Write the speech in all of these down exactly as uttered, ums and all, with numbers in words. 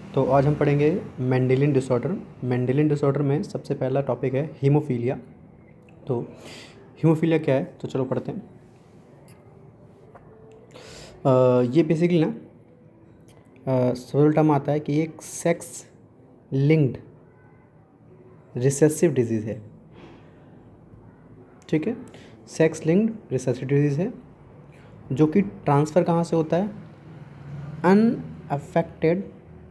तो आज हम पढ़ेंगे मेंडेलियन डिसऑर्डर। मेंडेलियन डिसऑर्डर में सबसे पहला टॉपिक है हीमोफीलिया। तो हीमोफीलिया क्या है, तो चलो पढ़ते हैं। आ, ये बेसिकली ना सरल टर्म आता है कि ये एक सेक्स लिंक्ड रिसेसिव डिजीज़ है। ठीक है, सेक्स लिंक्ड रिसेसिव डिजीज़ है जो कि ट्रांसफ़र कहाँ से होता है, अनअफेक्टेड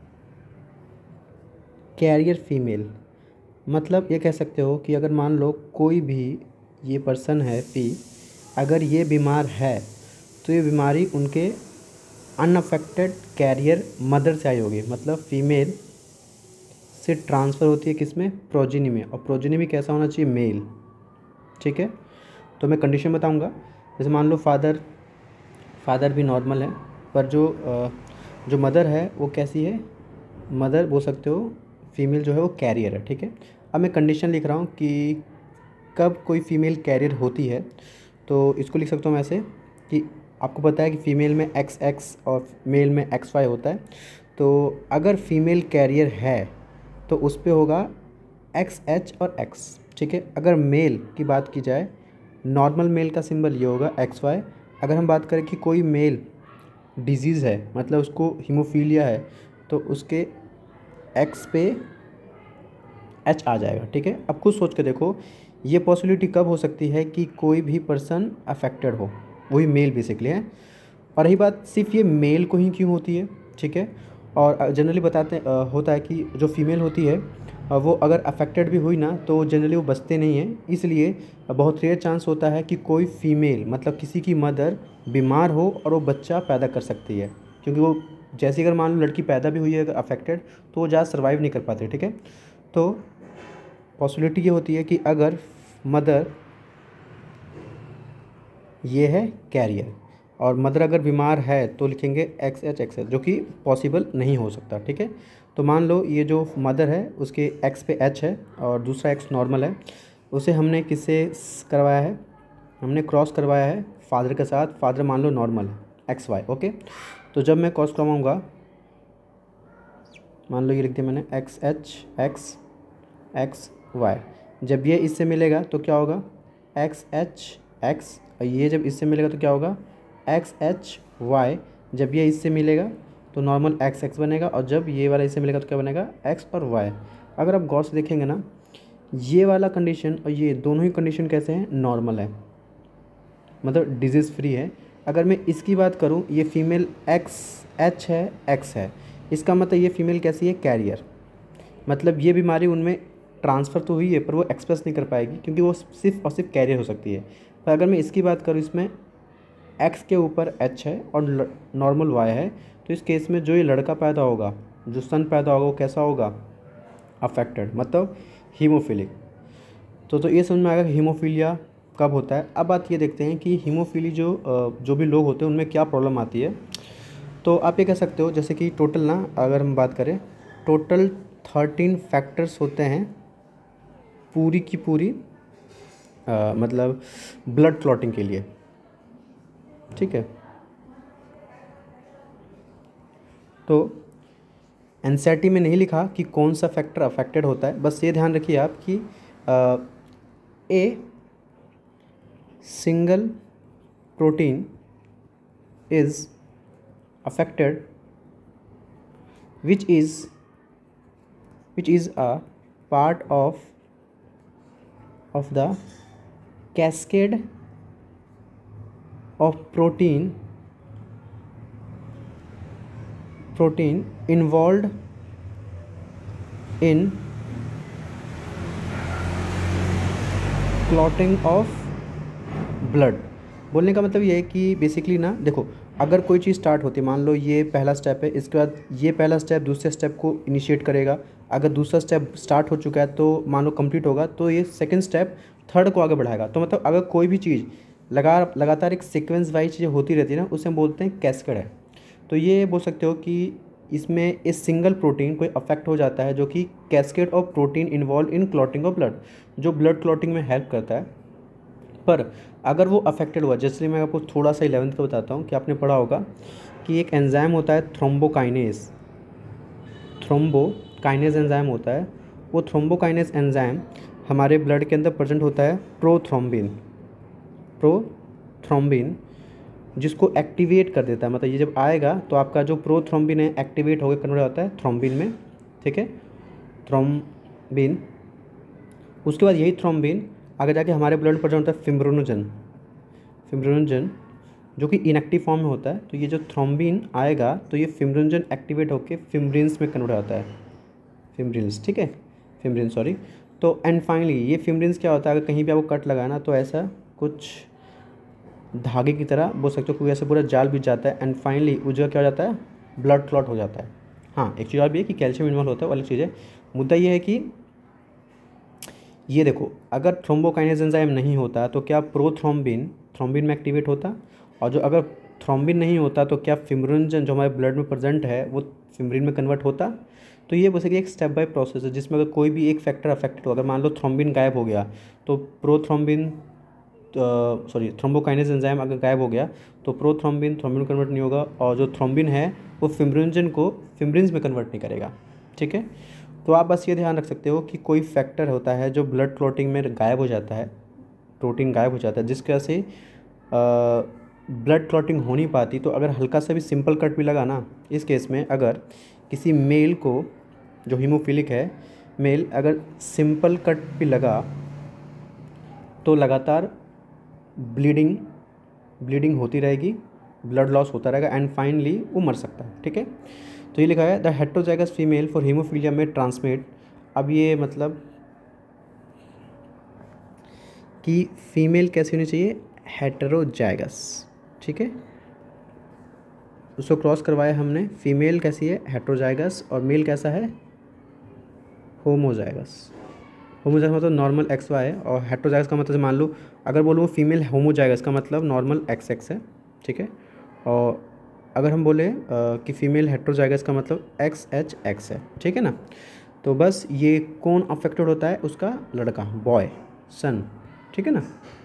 कैरियर फीमेल। मतलब ये कह सकते हो कि अगर मान लो कोई भी ये पर्सन है पी, अगर ये बीमार है तो ये बीमारी उनके अनअफेक्टेड कैरियर मदर से आई होगी। मतलब फीमेल से ट्रांसफ़र होती है किसमें, प्रोजेनी में, और प्रोजेनी भी कैसा होना चाहिए, मेल। ठीक है, तो मैं कंडीशन बताऊंगा। जैसे मान लो फादर फादर भी नॉर्मल है, पर जो जो मदर है वो कैसी है, मदर बोल सकते हो फीमेल जो है वो कैरियर है। ठीक है, अब मैं कंडीशन लिख रहा हूँ कि कब कोई फीमेल कैरियर होती है। तो इसको लिख सकता हूँ मैं ऐसे कि आपको पता है कि फ़ीमेल में एक्स एक्स और मेल में एक्स वाई होता है। तो अगर फीमेल कैरियर है तो उस पर होगा एक्स एच और एक्स। ठीक है, अगर मेल की बात की जाए, नॉर्मल मेल का सिंबल ये होगा एक्स वाई। अगर हम बात करें कि कोई मेल डिजीज़ है, मतलब उसको हीमोफीलिया है, तो उसके एक्स पे एच आ जाएगा। ठीक है, अब खुद सोच के देखो ये पॉसिबिलिटी कब हो सकती है कि कोई भी पर्सन अफेक्टेड हो, वही मेल बेसिकली है। और रही बात सिर्फ ये मेल को ही क्यों होती है, ठीक है, और जनरली बताते आ, होता है कि जो फीमेल होती है वो अगर अफेक्टेड भी हुई ना तो जनरली वो बचते नहीं हैं। इसलिए बहुत रेयर चांस होता है कि कोई फीमेल, मतलब किसी की मदर बीमार हो और वो बच्चा पैदा कर सकती है, क्योंकि वो जैसे अगर मान लो लड़की पैदा भी हुई है अगर अफेक्टेड, तो वो ज़्यादा सर्वाइव नहीं कर पाते। ठीक है, तो पॉसिबिलिटी ये होती है कि अगर मदर ये है कैरियर और मदर अगर बीमार है तो लिखेंगे एक्स एच एक्स एच, जो कि पॉसिबल नहीं हो सकता। ठीक है, तो मान लो ये जो मदर है उसके एक्स पे एच है और दूसरा एक्स नॉर्मल है, उसे हमने किससे करवाया है, हमने क्रॉस करवाया है फादर के साथ। फादर मान लो नॉर्मल है एक्स वाई। ओके, तो जब मैं क्रॉस करवाऊँगा, मान लो ये लिख दिया मैंने X H X X Y, जब ये इससे मिलेगा तो क्या होगा, एक्स एच एक्स, और ये जब इससे मिलेगा तो क्या होगा, एक्स एच वाई। जब ये इससे मिलेगा तो नॉर्मल एक्स एक्स बनेगा, और जब ये वाला इससे मिलेगा तो क्या बनेगा, एक्स और वाई। अगर आप गौर से देखेंगे ना, ये वाला कंडीशन और ये दोनों ही कंडीशन कैसे हैं, नॉर्मल है, मतलब डिजीज़ फ्री है। अगर मैं इसकी बात करूँ, ये फीमेल एक्स एच है एक्स है, इसका मतलब ये फीमेल कैसी है, कैरियर। मतलब ये बीमारी उनमें ट्रांसफ़र तो हुई है पर वो एक्सप्रेस नहीं कर पाएगी, क्योंकि वो सिर्फ और सिर्फ कैरियर हो सकती है। पर अगर मैं इसकी बात करूँ, इसमें एक्स के ऊपर एच है और नॉर्मल वाई है, तो इस केस में जो ये लड़का पैदा होगा, जो सन पैदा होगा, वो कैसा होगा, अफेक्टेड, मतलब हीमोफिलिक। तो तो ये समझ में आएगा कि हीमोफीलिया कब होता है। अब बात ये देखते हैं कि हीमोफीली जो जो भी लोग होते हैं उनमें क्या प्रॉब्लम आती है। तो आप ये कह सकते हो जैसे कि टोटल ना, अगर हम बात करें, टोटल थर्टीन फैक्टर्स होते हैं पूरी की पूरी आ, मतलब ब्लड क्लॉटिंग के लिए। ठीक है, तो एनसीईआरटी में नहीं लिखा कि कौन सा फैक्टर अफेक्टेड होता है, बस ये ध्यान रखिए आप कि a single protein is affected which is which is a part of of the cascade of protein protein involved in clotting of blood। बोलने का मतलब ये है कि बेसिकली ना देखो, अगर कोई चीज़ स्टार्ट होती है, मान लो ये पहला स्टेप है, इसके बाद ये पहला स्टेप दूसरे स्टेप को इनिशिएट करेगा। अगर दूसरा स्टेप स्टार्ट हो चुका है तो मान लो कंप्लीट होगा, तो ये सेकंड स्टेप थर्ड को आगे बढ़ाएगा। तो मतलब अगर कोई भी चीज़ लगा लगातार एक सीक्वेंस वाइज चीज़ें होती रहती है ना, उसे हम बोलते हैं कैस्केड है। तो ये बोल सकते हो कि इसमें इस सिंगल प्रोटीन कोई अफेक्ट हो जाता है, जो कि cascade of protein involve in clotting of blood, जो ब्लड क्लॉटिंग में हेल्प करता है। पर अगर वो अफेक्टेड हुआ, जैसे मैं आपको थोड़ा सा इलेवेंथ का बताता हूँ कि आपने पढ़ा होगा कि एक एंजाइम होता है थ्रोम्बोकाइनेज। थ्रोम्बोकाइनेज एंजाइम होता है, वो थ्रोम्बोकाइनेज एंजाइम हमारे ब्लड के अंदर प्रेजेंट होता है प्रोथ्रोम्बिन प्रोथ्रोम्बिन जिसको एक्टिवेट कर देता है। मतलब ये जब आएगा तो आपका जो प्रोथ्रोम्बिन है एक्टिवेट होकर कन्वर्ट होता है थ्रोम्बिन में, ठीक है, थ्रोम्बिन। उसके बाद यही थ्रोम्बिन आगे जाके हमारे ब्लड में प्रेजेंट होता है फिब्रिनोजन फिब्रिनोजन जो कि इनएक्टिव फॉर्म में होता है। तो ये जो थ्रोम्बिन आएगा तो ये फिब्रिनोजन एक्टिवेट होकर फिब्रिन्स में कन्वर्ट होता है, फिब्रिन्स, ठीक है, फिब्रिन सॉरी। तो एंड फाइनली ये फिब्रिन्स क्या होता है, अगर कहीं भी आपको कट लगाना तो ऐसा कुछ धागे की तरह बोल सकते हो, कोई ऐसे पूरा जाल बिछ जाता है एंड फाइनली उस जगह क्या हो जाता है, ब्लड क्लॉट हो जाता है। हाँ, एक चीज़ और भी है कि कैल्शियम इन्वॉल्व होता है, वो अलग चीज़ है। मुद्दा ये है कि ये देखो, अगर थ्रोम्बोकाइनेज एंजाइम नहीं होता तो क्या प्रोथ्रोम्बिन थ्रोम्बिन में एक्टिवेट होता, और जो अगर थ्रोम्बिन नहीं होता तो क्या फिब्रिनोजन जो हमारे ब्लड में प्रेजेंट है वो फिब्रिन में कन्वर्ट होता। तो ये बेसिकली एक स्टेप बाय प्रोसेस है जिसमें अगर कोई भी एक फैक्टर अफेक्टेड हो, अगर मान लो थ्रोम्बिन गायब हो गया तो प्रोथ्रोम्बिन सॉरी थ्रोम्बोकाइनेज एंजाइम अगर गायब हो गया तो प्रोथ्रोम्बिन थ्रोम्बिन कन्वर्ट नहीं होगा, और जो थ्रोम्बिन है वो फिब्रिनोजन को फिब्रिन्स में कन्वर्ट नहीं करेगा, ठीक है। तो आप बस ये ध्यान रख सकते हो कि कोई फैक्टर होता है जो ब्लड क्लॉटिंग में गायब हो जाता है, प्रोटीन गायब हो जाता है, जिसकी वजह से ब्लड क्लॉटिंग हो नहीं पाती। तो अगर हल्का सा भी सिंपल कट भी लगा ना, इस केस में अगर किसी मेल को जो हीमोफिलिक है मेल, अगर सिंपल कट भी लगा तो लगातार ब्लीडिंग ब्लीडिंग होती रहेगी, ब्लड लॉस होता रहेगा एंड फाइनली वो मर सकता है, ठीक है। तो ये लिखा है the heterozygous female for haemophilia में ट्रांसमिट। अब ये मतलब कि फीमेल कैसी होनी चाहिए, हेटेरोजाइगस, ठीक है, उसको क्रॉस करवाया हमने। फीमेल कैसी है, हेटेरोजाइगस, और मेल कैसा है, होमोजाइगस। होमोजाइगस मतलब नॉर्मल एक्स वाई है, और हेटेरोजाइगस का मतलब मान लो अगर बोलूँ फीमेल होमोजाइगस का मतलब नॉर्मल एक्स एक्स है, ठीक है। और अगर हम बोले कि फीमेल हेटेरोजाइगस का मतलब एक्स एच एक्स है, ठीक है ना। तो बस ये कौन अफेक्टेड होता है, उसका लड़का, बॉय, सन, ठीक है ना।